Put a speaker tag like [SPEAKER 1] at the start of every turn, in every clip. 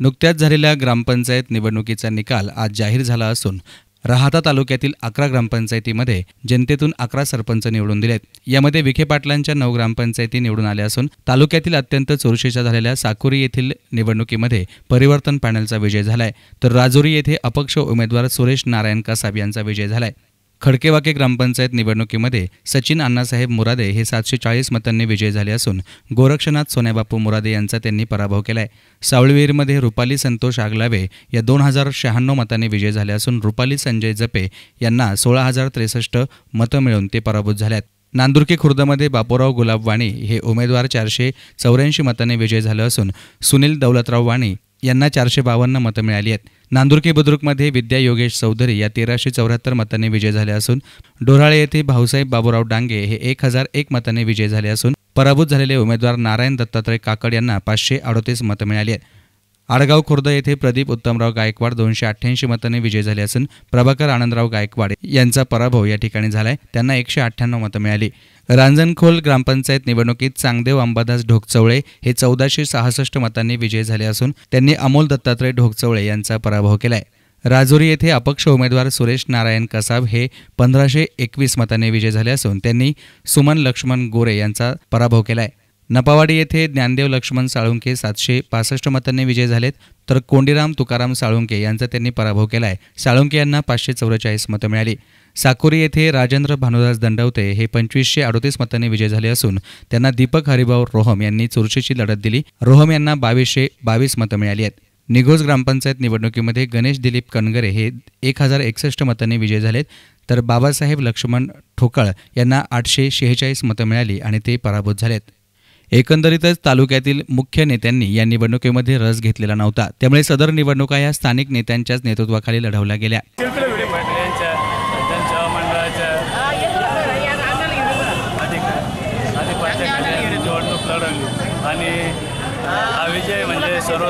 [SPEAKER 1] नुकत्याच झालेल्या ग्रामपंचायत निवडणुकीचा निकाल आज जाहीर झाला असून राहाता तालुक्यातील 11 ग्रामपंचायतीमध्ये जनतेतून 11 सरपंच निवडून दिलेत। यामध्ये विखे पाटलांच्या 9 ग्रामपंचायती निवडून आल्या असून तालुक्यातील अत्यंत चुरशीच्या झालेल्या साकुरी येथील निवडणुकीमध्ये परिवर्तन पॅनलचा विजय झालाय, तर राजुरी येथे अपक्ष उमेदवार सुरेश नारायण कसाब यांचा विजय झालाय। खडकेवाके ग्रामपंचायत निवडणुकीमध्ये सचिन अण्णासाहेब मुरादे हे 740 मतांनी विजयी झाले असून गोरक्षनाथ सोन्याबापू मुरादे यांचा त्यांनी पराभव केलाय। सावळवीरमध्ये रुपाली संतोष आगलावे या 2096 मतांनी विजयी झाले असून रुपाली संजय जपे यांना 16,063 मतं मिळून ते पराभूत झालेत। नांदुर्की खुर्दमध्ये बापूराव गुलाब वाणी हे उमेदवार 484 मतांनी विजयी झाले असून सुनील दौलतराव वाणी यांना 452 मतं मिळाली आहेत। नांदुर्की बुद्रुकमध्ये विद्या योगेश चौधरी या 1374 मतांनी विजयी झाले असून डोराळे येथे भाऊसाहेब बाबूराव डांगे हे 1001 मतांनी विजयी झाले असून पराभूत झालेले उमेदवार नारायण दत्तात्रय काकड यांना 538 मतं मिळाली आहेत। आडगाव खुर्द येथे प्रदीप उत्तमराव गायकवाड 288 मतांनी विजयी झाले असून प्रभाकर आनंदराव गायकवाड यांचा पराभव या ठिकाणी झालाय, त्यांना 198 मतं मिळाली। रांजणखोल ग्रामपंचायत निवडणुकीत चांगदेव अंबादास ढोकचवळे हे 1466 मतांनी विजयी झाले असून त्यांनी अमोल दत्तात्रय ढोकचवळे यांचा पराभव केलाय। राजुरी येथे अपक्ष उमेदवार सुरेश नारायण कसाब हे 1521 मतांनी विजयी झाले असून त्यांनी सुमन लक्ष्मण गोरे यांचा पराभव केलाय। नपावाडी येथे ज्ञानदेव लक्ष्मण साळुंके 765 मतांनी विजयी झालेत, तर कोंडीराम तुकाराम साळुंके यांचा त्यांनी पराभव केलाय। साळुंके यांना 544 मतं मिळाली। साकुरी येथे राजेंद्र भानुदास दंडवते हे 2538 मतांनी विजयी झाले असून त्यांना दीपक हरिभाऊ रोहम यांनी चुरशीची लढत दिली। रोहम यांना 2222 मतं मिळाली आहेत। निघोज ग्रामपंचायत निवडणुकीमध्ये गणेश दिलीप कनगरे हे 1061 मतांनी विजयी झालेत, तर बाबासाहेब लक्ष्मण ठोकळ यांना 846 मतं मिळाली आणि ते पराभूत झालेत। एकंदरीतच तालुक्यातील मुख्य नेत्यांनी या निवडणुकीमध्ये रस घेतलेला नव्हता, त्यामुळे सदर निवडणुका या स्थानिक नेत्यांच्याच नेतृत्वाखाली लढवल्या गेल्या।
[SPEAKER 2] आणि हा विजय म्हणजे सर्व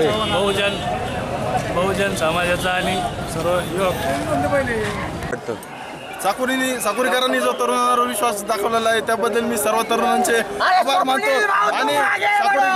[SPEAKER 2] बहुजन समाजाचा आणि सर्व युवक
[SPEAKER 3] साकुरीकरांनी जो तरुणांवर विश्वास दाखवलेला आहे त्याबद्दल मी सर्व तरुणांचे आभार मानतो। आणि साकुरी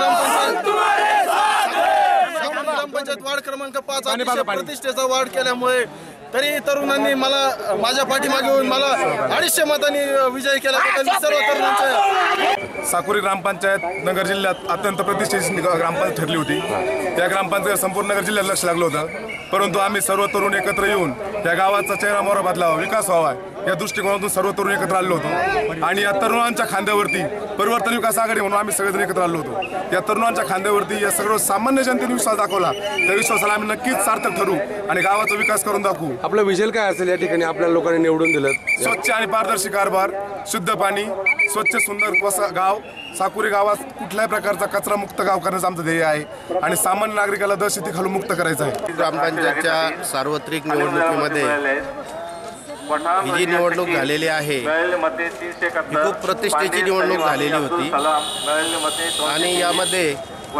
[SPEAKER 3] ग्रामपंचायत वार्ड क्रमांक 5 आणि प्रतिष्ठेचा वार्ड केल्यामुळे तरी तरुणांनी मला माझ्या पाठीमागे येऊन मला 250 मतांनी विजय केल्याबद्दल मी सर्व तरुणांचे।
[SPEAKER 4] साकुरी ग्रामपंचायत नगर जिल्ह्यात अत्यंत प्रतिष्ठित ग्रामपंचायत ठरली होती। त्या ग्रामपंचायत संपूर्ण नगर जिल्ह्यात लक्ष लागलं होतं, परंतु आम्ही सर्व तरुण एकत्र येऊन त्या गावाचा चेहरा मोहरा बदलावा, विकास व्हावा या दृष्टिकोनातून सर्व तरुण एकत्र आलो होतो। आणि या तरुणांच्या खांद्यावरती परिवर्तन विकास आघाडी म्हणून आम्ही सगळेजण एकत्र आलो होतो। या तरुणांच्या खांद्यावरती या सर्व सामान्य जनतेने विश्वास दाखवला, त्या विश्वासाला आम्ही नक्कीच सार्थक ठरू आणि गावाचा विकास करून दाखवू।
[SPEAKER 5] आपलं विजय काय असेल या ठिकाणी आपल्या लोकांनी निवडून दिलं?
[SPEAKER 4] स्वच्छ आणि पारदर्शी कारभार, शुद्ध पाणी, स्वच्छ सुंदर गाव। साकुरी गावात कुठल्याही प्रकारचा कचरा मुक्त गाव करण्याचं आमचं ध्येय आहे आणि सामान्य नागरिकाला दहशती खालून मुक्त करायचं आहे।
[SPEAKER 6] ग्रामपंचायतच्या सार्वत्रिक निवडणुकीमध्ये ही जी निवडणूक झालेली आहे ही खूप प्रतिष्ठेची निवडणूक झालेली होती आणि यामध्ये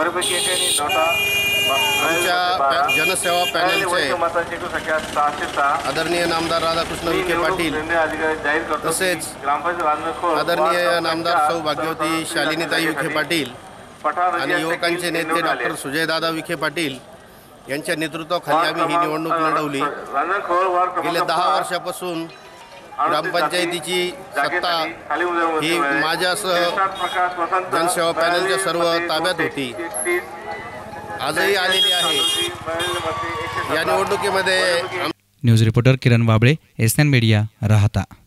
[SPEAKER 6] आमच्या जनसेवा पॅनलचे आदरणीय नामदार राधाकृष्ण विखे पाटील तसेच आदरणीय नामदार सौ भाग्यवती शालिनीताई विखे पाटील आणि युवकांचे नेते डॉक्टर सुजयदादा विखे पाटील यांच्या नेतृत्वाखाली आम्ही ही निवडणूक लढवली। गेल्या 10 वर्षापासून ग्रामपंचायतीची सत्ता ही माझ्यासह जनसेवा पॅनलच्या सर्व ताब्यात होती, आजही आलेली आहे। या निवडणुकीमध्ये
[SPEAKER 1] news reporter Kiran Wable, SN media, राहाता।